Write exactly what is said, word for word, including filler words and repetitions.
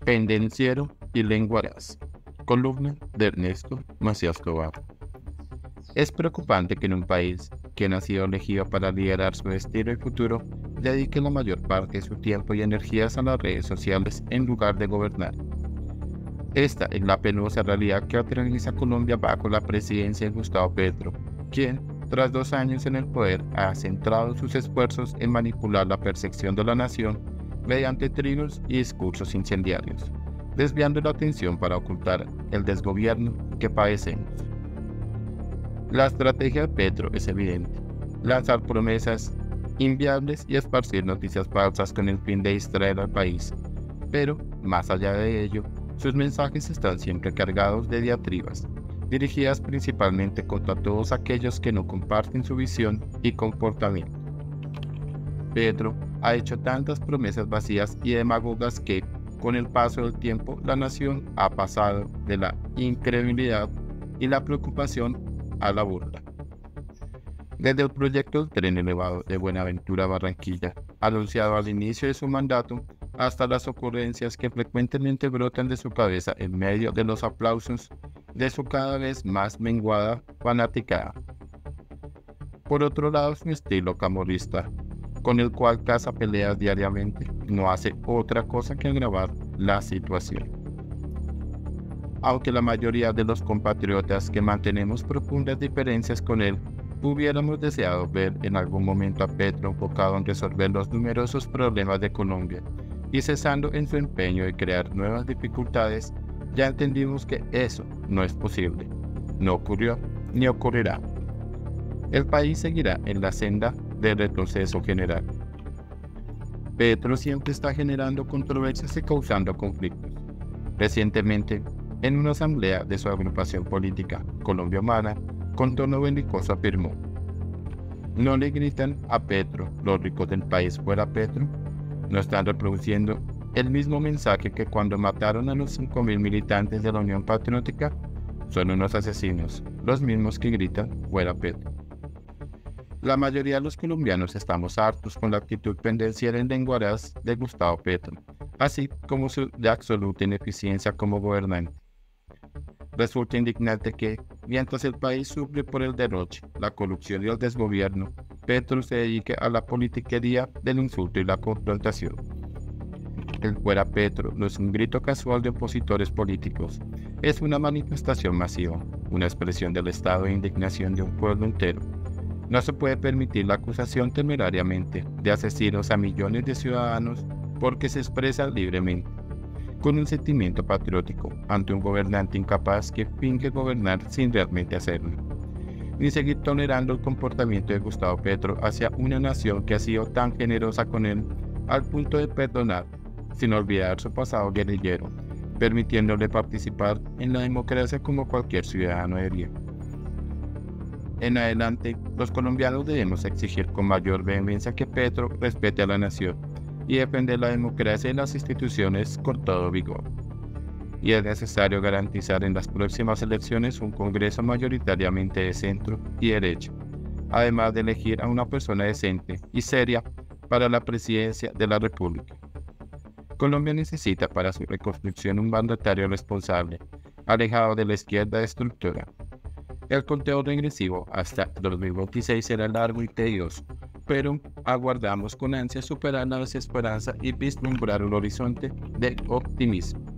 Pendenciero y lenguaraz. Columna de Ernesto Macías Tobar. Es preocupante que en un país que ha sido elegido para liderar su destino y futuro, dedique la mayor parte de su tiempo y energías a las redes sociales en lugar de gobernar. Esta es la penosa realidad que atraviesa Colombia bajo la presidencia de Gustavo Petro, quien, tras dos años en el poder, ha centrado sus esfuerzos en manipular la percepción de la nación mediante trinos y discursos incendiarios, desviando la atención para ocultar el desgobierno que padecemos. La estrategia de Petro es evidente: lanzar promesas inviables y esparcir noticias falsas con el fin de distraer al país. Pero, más allá de ello, sus mensajes están siempre cargados de diatribas, dirigidas principalmente contra todos aquellos que no comparten su visión y comportamiento. Petro ha hecho tantas promesas vacías y demagogas que, con el paso del tiempo, la nación ha pasado de la incredulidad y la preocupación a la burla. Desde el proyecto del tren elevado de Buenaventura a Barranquilla, anunciado al inicio de su mandato, hasta las ocurrencias que frecuentemente brotan de su cabeza en medio de los aplausos de su cada vez más menguada fanaticada. Por otro lado, su estilo camorrista, con el cual caza peleas diariamente, no hace otra cosa que agravar la situación. Aunque la mayoría de los compatriotas que mantenemos profundas diferencias con él hubiéramos deseado ver en algún momento a Petro enfocado en resolver los numerosos problemas de Colombia y cesando en su empeño de crear nuevas dificultades, ya entendimos que eso no es posible, no ocurrió ni ocurrirá. El país seguirá en la senda del retroceso general. Petro siempre está generando controversias y causando conflictos. Recientemente, en una asamblea de su agrupación política, Colombia Humana, con tono belicoso afirmó: ¿no le gritan a Petro los ricos del país fuera Petro? ¿No están reproduciendo el mismo mensaje que cuando mataron a los cinco mil militantes de la Unión Patriótica? Son unos asesinos, los mismos que gritan fuera Petro. La mayoría de los colombianos estamos hartos con la actitud pendenciera en lenguaraz de Gustavo Petro, así como su de absoluta ineficiencia como gobernante. Resulta indignante que, mientras el país sufre por el derroche, la corrupción y el desgobierno, Petro se dedique a la politiquería del insulto y la confrontación. El fuera Petro no es un grito casual de opositores políticos, es una manifestación masiva, una expresión del estado de indignación de un pueblo entero. No se puede permitir la acusación temerariamente de asesinos a millones de ciudadanos porque se expresan libremente, con un sentimiento patriótico, ante un gobernante incapaz que finge gobernar sin realmente hacerlo. Ni seguir tolerando el comportamiento de Gustavo Petro hacia una nación que ha sido tan generosa con él al punto de perdonar, sin olvidar su pasado guerrillero, permitiéndole participar en la democracia como cualquier ciudadano debería. En adelante, los colombianos debemos exigir con mayor vehemencia que Petro respete a la nación y defender la democracia y las instituciones con todo vigor. Y es necesario garantizar en las próximas elecciones un Congreso mayoritariamente de centro y derecha, además de elegir a una persona decente y seria para la presidencia de la República. Colombia necesita para su reconstrucción un mandatario responsable, alejado de la izquierda destructora. El conteo regresivo hasta dos mil veintiséis será largo y tedioso, pero aguardamos con ansia superar la desesperanza y vislumbrar un horizonte de optimismo.